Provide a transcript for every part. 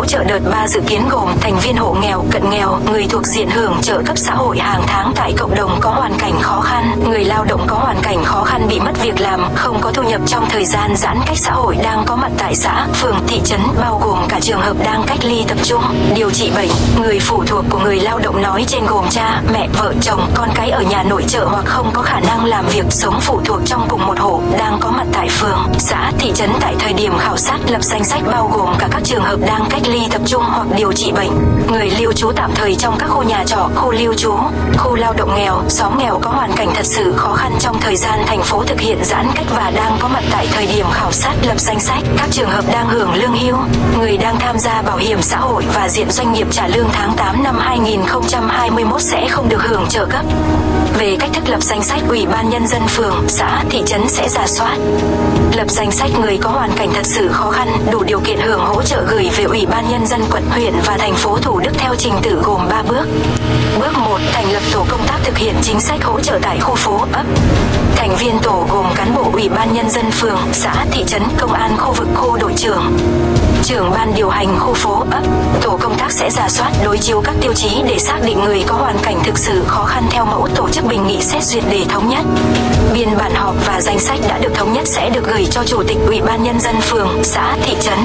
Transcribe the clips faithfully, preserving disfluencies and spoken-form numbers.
trợ đợt ba dự kiến gồm thành viên hộ nghèo, cận nghèo, người thuộc diện hưởng trợ cấp xã hội hàng tháng tại cộng đồng có hoàn cảnh khó khăn, người lao động có hoàn cảnh khó khăn bị mất việc làm, không có thu nhập trong thời gian giãn cách xã hội đang có mặt tại xã, phường, thị trấn, bao gồm cả trường hợp đang cách ly tập trung, điều trị bệnh. Người phụ thuộc của người lao động nói trên gồm cha, mẹ, vợ, chồng, con cái ở nhà nội trợ hoặc không có khả năng làm việc sống phụ thuộc trong cùng một hộ đang có mặt tại phường, xã, thị trấn tại thời điểm khảo sát lập danh sách bao gồm cả các trường hợp đang cách ly tập trung hoặc điều trị bệnh, người lưu trú tạm thời trong các khu nhà trọ, khu lưu trú, khu lao động nghèo, xóm nghèo có hoàn cảnh thật sự khó khăn trong thời gian thành phố thực hiện giãn cách và đang có mặt tại thời điểm khảo sát lập danh sách, các trường hợp đang hưởng lương hưu, người đang tham gia bảo hiểm xã hội và diện doanh nghiệp trả lương tháng tám năm hai nghìn không trăm hai mươi mốt sẽ không được hưởng trợ cấp. Về cách thức lập danh sách, Ủy ban Nhân dân phường, xã, thị trấn sẽ rà soát, lập danh sách người có hoàn cảnh thật sự khó khăn, đủ điều kiện hưởng hỗ trợ gửi về Ủy ban Nhân dân quận, huyện và thành phố Thủ Đức theo trình tự gồm ba bước. Bước một. Thành lập tổ công tác thực hiện chính sách hỗ trợ tại khu phố, ấp. Thành viên tổ gồm cán bộ Ủy ban Nhân dân phường, xã, thị trấn, công an khu vực, khu đội trưởng, trưởng ban điều hành khu phố, ấp. Tổ công tác sẽ rà soát, đối chiếu các tiêu chí để xác định người có hoàn cảnh thực sự khó khăn theo mẫu tổ chức bình nghị xét duyệt để thống nhất. Biên bản họp và danh sách đã được thống nhất sẽ được gửi cho Chủ tịch Ủy ban Nhân dân phường, xã, thị trấn.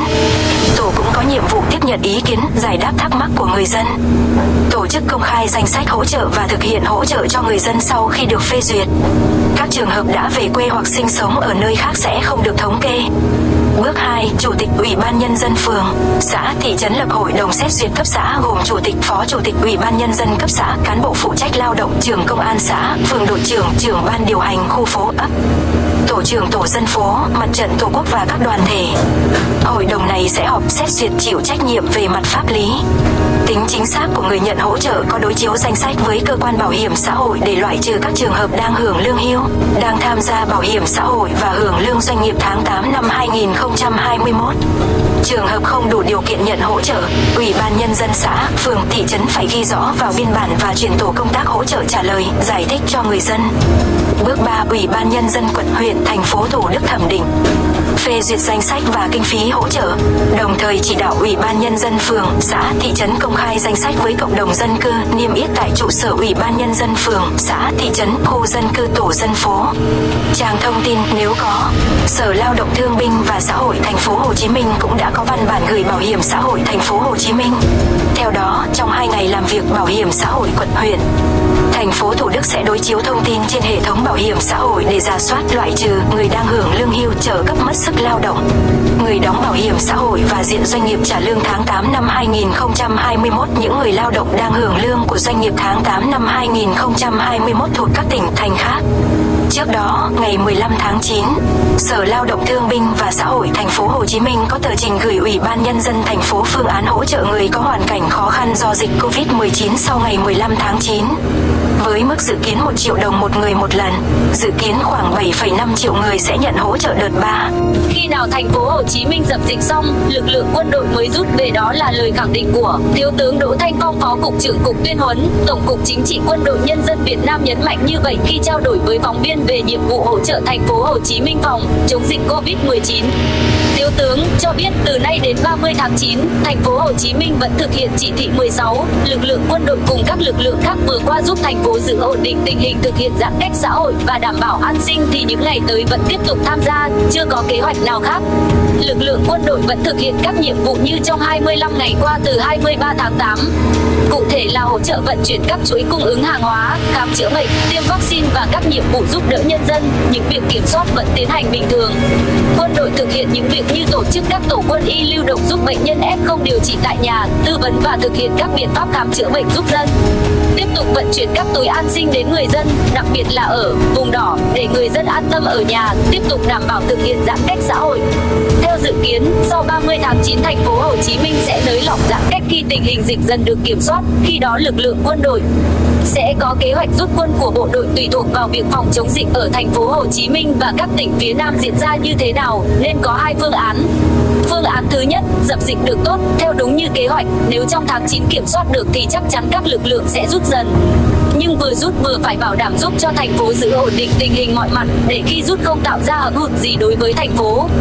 Tổ cũng có nhiệm vụ tiếp nhận ý kiến, giải đáp thắc mắc của người dân. Tổ chức công khai danh sách hỗ trợ và thực hiện hỗ trợ cho người dân sau khi được phê duyệt. Các trường hợp đã về quê hoặc sinh sống ở nơi khác sẽ không được thống kê. Bước hai. Chủ tịch Ủy ban Nhân dân phường, xã, thị trấn lập hội đồng xét duyệt cấp xã gồm Chủ tịch, Phó Chủ tịch Ủy ban Nhân dân cấp xã, cán bộ phụ trách lao động, trưởng công an xã, phường đội trưởng, trưởng ban điều hành khu phố, ấp, tổ trưởng tổ dân phố, mặt trận tổ quốc và các đoàn thể. Hội đồng này sẽ họp xét duyệt, chịu trách nhiệm về mặt pháp lý. Tính chính xác của người nhận hỗ trợ có đối chiếu danh sách với cơ quan bảo hiểm xã hội để loại trừ các trường hợp đang hưởng lương hưu, đang tham gia bảo hiểm xã hội và hưởng lương doanh nghiệp tháng tám năm hai nghìn không trăm hai mươi mốt. Trường hợp không đủ điều kiện nhận hỗ trợ, Ủy ban Nhân dân xã, phường, thị trấn phải ghi rõ vào biên bản và chuyển tổ công tác hỗ trợ trả lời, giải thích cho người dân. Bước ba. Ủy ban Nhân dân quận, huyện, thành phố Thủ Đức thẩm định, phê duyệt danh sách và kinh phí hỗ trợ, đồng thời chỉ đạo Ủy ban Nhân dân phường, xã, thị trấn công khai danh sách với cộng đồng dân cư, niêm yết tại trụ sở Ủy ban Nhân dân phường, xã, thị trấn, khu dân cư, tổ dân phố. Trang thông tin nếu có. Sở Lao động Thương binh và Xã hội thành phố Hồ Chí Minh cũng đã có văn bản gửi Bảo hiểm xã hội thành phố Hồ Chí Minh. Theo đó, trong hai ngày làm việc, Bảo hiểm xã hội quận, huyện, thành phố Thủ Đức sẽ đối chiếu thông tin trên hệ thống bảo hiểm xã hội để rà soát, loại trừ người đang hưởng lương hưu, trợ cấp mất sức lao động, người đóng bảo hiểm xã hội và diện doanh nghiệp trả lương tháng tám năm hai nghìn không trăm hai mươi mốt, những người lao động đang hưởng lương của doanh nghiệp tháng tám năm hai nghìn không trăm hai mươi mốt thuộc các tỉnh thành khác. Trước đó, ngày mười lăm tháng chín, Sở Lao động Thương binh và Xã hội thành phố Hồ Chí Minh có tờ trình gửi Ủy ban Nhân dân thành phố phương án hỗ trợ người có hoàn cảnh khó khăn do dịch Covid mười chín sau ngày mười lăm tháng chín. Với mức dự kiến một triệu đồng một người một lần, dự kiến khoảng bảy phẩy năm triệu người sẽ nhận hỗ trợ đợt ba. Khi nào thành phố Hồ Chí Minh dập dịch xong, lực lượng quân đội mới rút về, đó là lời khẳng định của Thiếu tướng Đỗ Thanh Phong, Phó Cục trưởng Cục Tuyên huấn, Tổng cục Chính trị Quân đội Nhân dân Việt Nam nhấn mạnh như vậy khi trao đổi với phóng viên về nhiệm vụ hỗ trợ thành phố Hồ Chí Minh phòng chống dịch Covid mười chín. Thiếu tướng cho biết từ nay đến ba mươi tháng chín, thành phố Hồ Chí Minh vẫn thực hiện chỉ thị mười sáu, lực lượng quân đội cùng các lực lượng khác vừa qua giúp thành phố giữ ổn định tình hình thực hiện giãn cách xã hội và đảm bảo an sinh thì những ngày tới vẫn tiếp tục tham gia, chưa có kế hoạch nào khác. Lực lượng quân đội vẫn thực hiện các nhiệm vụ như trong hai mươi lăm ngày qua từ hai mươi ba tháng tám. Cụ thể là hỗ trợ vận chuyển các chuỗi cung ứng hàng hóa, khám chữa bệnh, tiêm vaccine và các nhiệm vụ giúp đỡ nhân dân, những việc kiểm soát vẫn tiến hành bình thường. Quân đội thực hiện những việc như tổ chức các tổ quân y lưu động giúp bệnh nhân ép không điều trị tại nhà, tư vấn và thực hiện các biện pháp khám chữa bệnh giúp dân. Tiếp tục vận chuyển các túi an sinh đến người dân, đặc biệt là ở vùng đỏ, để người dân an tâm ở nhà, tiếp tục đảm bảo thực hiện giãn cách xã hội. Theo dự kiến, sau ba mươi tháng chín, thành phố Hồ Chí Minh sẽ nới lỏng giãn cách khi tình hình dịch dần được kiểm soát. Khi đó lực lượng quân đội sẽ có kế hoạch rút quân của bộ đội tùy thuộc vào việc phòng chống dịch ở thành phố Hồ Chí Minh và các tỉnh phía Nam diễn ra như thế nào, nên có hai phương án. Phương án thứ nhất, dập dịch được tốt, theo đúng như kế hoạch, nếu trong tháng chín kiểm soát được thì chắc chắn các lực lượng sẽ rút dần. Nhưng vừa rút vừa phải bảo đảm giúp cho thành phố giữ ổn định tình hình mọi mặt, để khi rút không tạo ra hậm hực gì đối với thành phố.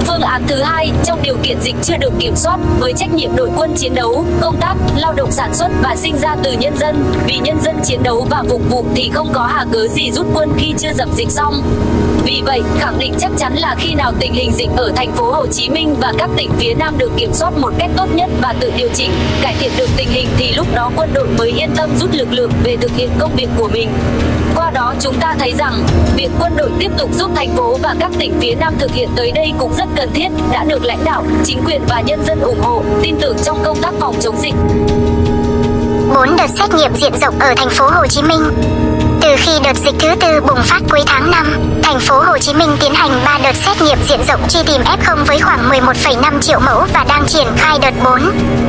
Phương án thứ hai, trong điều kiện dịch chưa được kiểm soát, với trách nhiệm đội quân chiến đấu, công tác, lao động sản xuất và sinh ra từ nhân dân, vì nhân dân chiến đấu và phục vụ thì không có hà cớ gì rút quân khi chưa dập dịch xong. Vì vậy, khẳng định chắc chắn là khi nào tình hình dịch ở thành phố Hồ Chí Minh và các tỉnh phía Nam được kiểm soát một cách tốt nhất và tự điều chỉnh, cải thiện được tình hình thì lúc đó quân đội mới yên tâm rút lực lượng về thực hiện công việc của mình. Qua đó chúng ta thấy rằng, việc quân đội tiếp tục giúp thành phố và các tỉnh phía Nam thực hiện tới đây cũng rất cần thiết, đã được lãnh đạo, chính quyền và nhân dân ủng hộ, tin tưởng trong công tác phòng chống dịch. bốn Đợt xét nghiệm diện rộng ở thành phố Hồ Chí Minh. Từ khi đợt dịch thứ tư bùng phát cuối tháng năm, thành phố Hồ Chí Minh tiến hành ba đợt xét nghiệm diện rộng truy tìm ép không với khoảng mười một phẩy năm triệu mẫu và đang triển khai đợt bốn.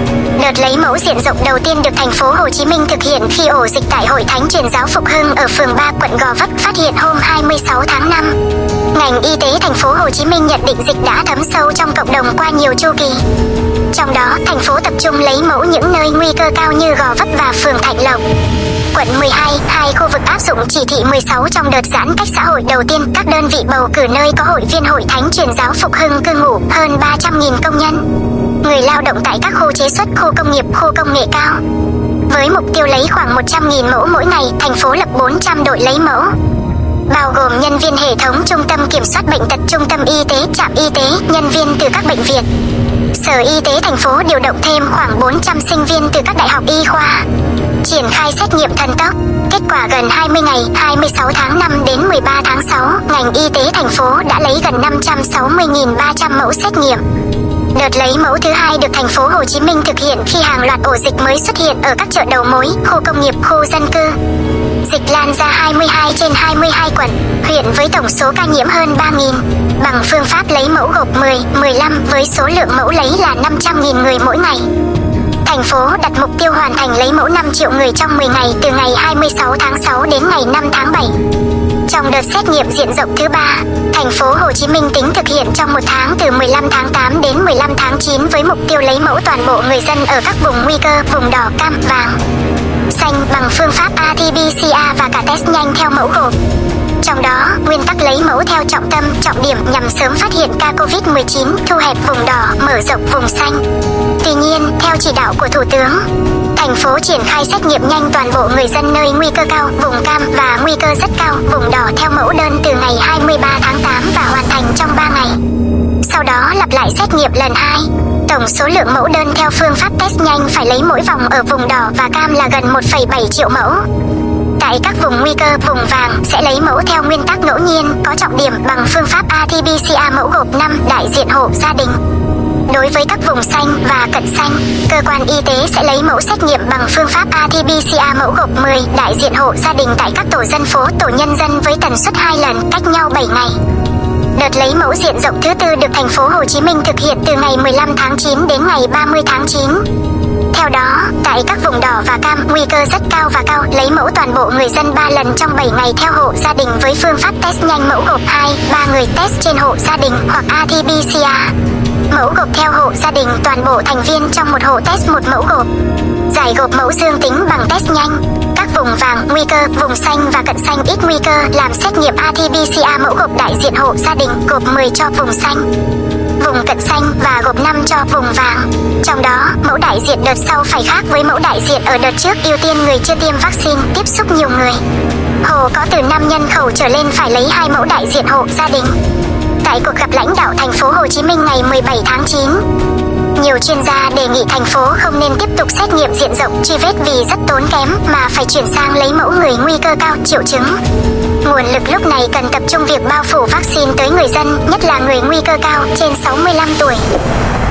Đợt lấy mẫu diện rộng đầu tiên được thành phố Hồ Chí Minh thực hiện khi ổ dịch tại Hội Thánh Truyền giáo Phục Hưng ở phường ba quận Gò Vấp phát hiện hôm hai mươi sáu tháng năm. Ngành y tế thành phố Hồ Chí Minh nhận định dịch đã thấm sâu trong cộng đồng qua nhiều chu kỳ. Trong đó, thành phố tập trung lấy mẫu những nơi nguy cơ cao như Gò Vấp và phường Thạnh Lộc. Quận mười hai, hai khu vực áp dụng chỉ thị mười sáu trong đợt giãn cách xã hội đầu tiên, các đơn vị bầu cử nơi có hội viên Hội Thánh Truyền giáo Phục Hưng cư ngụ, hơn ba trăm nghìn công nhân. Người lao động tại các khu chế xuất, khu công nghiệp, khu công nghệ cao. Với mục tiêu lấy khoảng một trăm nghìn mẫu mỗi ngày, thành phố lập bốn trăm đội lấy mẫu, bao gồm nhân viên hệ thống trung tâm kiểm soát bệnh tật, trung tâm y tế, trạm y tế, nhân viên từ các bệnh viện. Sở Y tế thành phố điều động thêm khoảng bốn trăm sinh viên từ các đại học y khoa, triển khai xét nghiệm thần tốc. Kết quả gần hai mươi ngày, hai mươi sáu tháng năm đến mười ba tháng sáu, ngành y tế thành phố đã lấy gần năm trăm sáu mươi nghìn ba trăm mẫu xét nghiệm. Đợt lấy mẫu thứ hai được thành phố Hồ Chí Minh thực hiện khi hàng loạt ổ dịch mới xuất hiện ở các chợ đầu mối, khu công nghiệp, khu dân cư. Dịch lan ra hai mươi hai trên hai mươi hai quận, huyện với tổng số ca nhiễm hơn ba nghìn, bằng phương pháp lấy mẫu gộp mười, mười lăm với số lượng mẫu lấy là năm trăm nghìn người mỗi ngày. Thành phố đặt mục tiêu hoàn thành lấy mẫu năm triệu người trong mười ngày từ ngày hai mươi sáu tháng sáu đến ngày năm tháng bảy. Trong đợt xét nghiệm diện rộng thứ ba, thành phố Hồ Chí Minh tính thực hiện trong một tháng từ mười lăm tháng tám đến mười lăm tháng chín với mục tiêu lấy mẫu toàn bộ người dân ở các vùng nguy cơ, vùng đỏ, cam, vàng, xanh bằng phương pháp rờ tê pê xê rờ và cả test nhanh theo mẫu gộp. Trong đó, nguyên tắc lấy mẫu theo trọng tâm, trọng điểm nhằm sớm phát hiện ca covid mười chín, thu hẹp vùng đỏ, mở rộng vùng xanh. Tuy nhiên, theo chỉ đạo của Thủ tướng, thành phố triển khai xét nghiệm nhanh toàn bộ người dân nơi nguy cơ cao, vùng cam và nguy cơ rất cao, vùng đỏ theo mẫu đơn từ ngày hai mươi ba tháng tám và hoàn thành trong ba ngày. Sau đó lặp lại xét nghiệm lần hai. Tổng số lượng mẫu đơn theo phương pháp test nhanh phải lấy mỗi vòng ở vùng đỏ và cam là gần một phẩy bảy triệu mẫu. Tại các vùng nguy cơ, vùng vàng sẽ lấy mẫu theo nguyên tắc ngẫu nhiên, có trọng điểm bằng phương pháp rờ tê pê xê rờ mẫu gộp năm, đại diện hộ gia đình. Đối với các vùng xanh và cận xanh, cơ quan y tế sẽ lấy mẫu xét nghiệm bằng phương pháp rờ tê pê xê rờ mẫu gộp mười, đại diện hộ gia đình tại các tổ dân phố, tổ nhân dân với tần suất hai lần, cách nhau bảy ngày. Đợt lấy mẫu diện rộng thứ tư được thành phố Hồ Chí Minh thực hiện từ ngày mười lăm tháng chín đến ngày ba mươi tháng chín. Theo đó, tại các vùng đỏ và cam, nguy cơ rất cao và cao, lấy mẫu toàn bộ người dân ba lần trong bảy ngày theo hộ gia đình với phương pháp test nhanh mẫu gộp hai, ba người test trên hộ gia đình hoặc rờ tê pê xê rờ. Mẫu gộp theo hộ gia đình, toàn bộ thành viên trong một hộ test một mẫu gộp. Giải gộp mẫu dương tính bằng test nhanh. Các vùng vàng, nguy cơ, vùng xanh và cận xanh ít nguy cơ làm xét nghiệm rờ tê pê xê rờ mẫu gộp đại diện hộ gia đình, gộp mười cho vùng xanh, vùng cận xanh và gộp năm cho vùng vàng. Trong đó, mẫu đại diện đợt sau phải khác với mẫu đại diện ở đợt trước, ưu tiên người chưa tiêm vaccine, tiếp xúc nhiều người. Hộ có từ năm nhân khẩu trở lên phải lấy hai mẫu đại diện hộ gia đình. Tại cuộc gặp lãnh đạo thành phố Hồ Chí Minh ngày mười bảy tháng chín, nhiều chuyên gia đề nghị thành phố không nên tiếp tục xét nghiệm diện rộng truy vết vì rất tốn kém mà phải chuyển sang lấy mẫu người nguy cơ cao, triệu chứng. Nguồn lực lúc này cần tập trung việc bao phủ vaccine tới người dân, nhất là người nguy cơ cao trên sáu mươi lăm tuổi.